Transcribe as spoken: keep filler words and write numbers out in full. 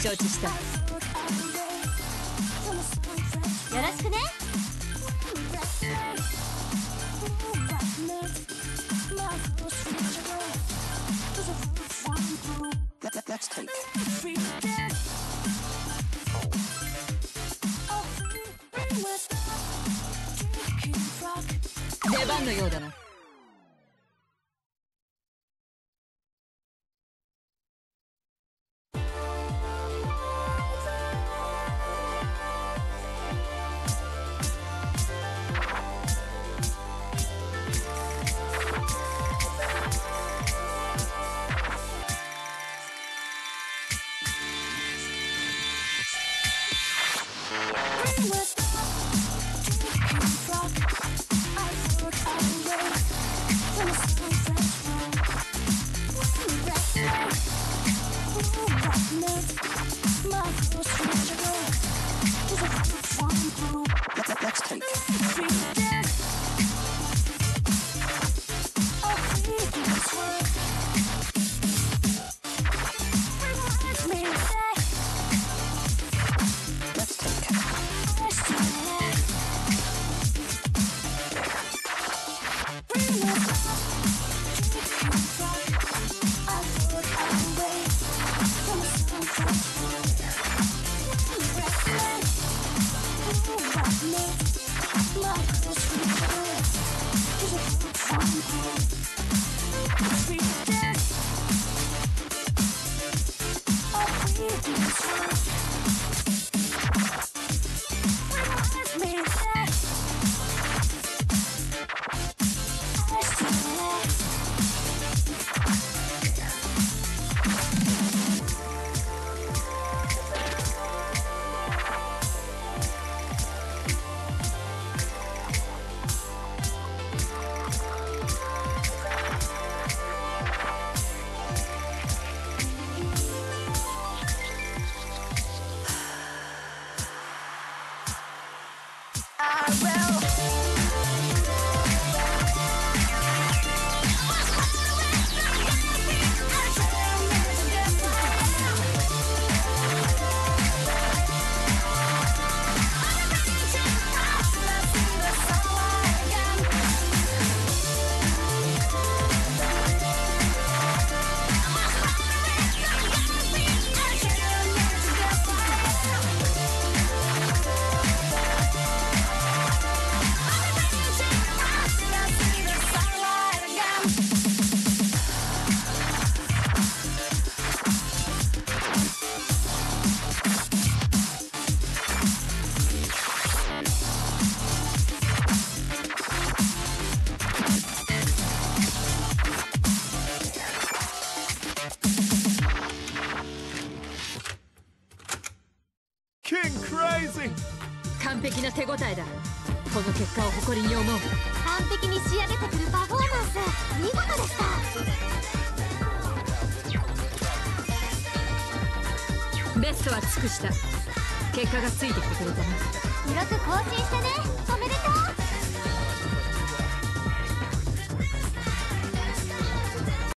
承知した。よろしくね。 Let's take. 出番のようだな。 Let's take. Crazy! 完璧な手応えだ。この結果を誇りに思う。 完璧に仕上げてくるパフォーマンス、見事でした。 ベストは尽くした。結果がついてきてくれたな。 記録更新してね。おめでとう。